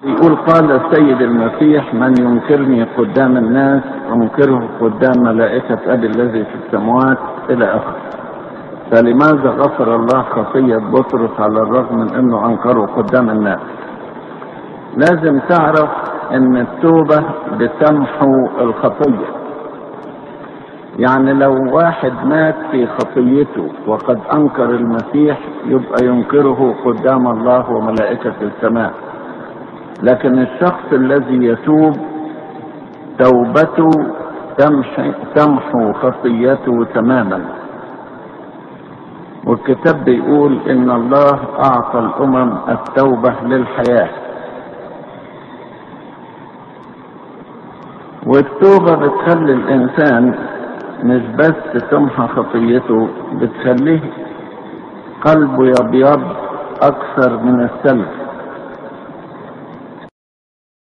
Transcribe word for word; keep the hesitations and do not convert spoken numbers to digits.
يقول قال السيد المسيح: من ينكرني قدام الناس انكره قدام ملائكة ابي الذي في السماوات، الى اخره. فلماذا غفر الله خطية بطرس على الرغم من انه انكره قدام الناس؟ لازم تعرف ان التوبة بتمحو الخطية. يعني لو واحد مات في خطيته وقد انكر المسيح يبقى ينكره قدام الله وملائكة السماء، لكن الشخص الذي يتوب توبته تمحو خطيته تماما. والكتاب بيقول ان الله اعطى الامم التوبة للحياة. والتوبة بتخلي الانسان مش بس تمحى خطيته، بتخليه قلبه يبيض اكثر من الثلج.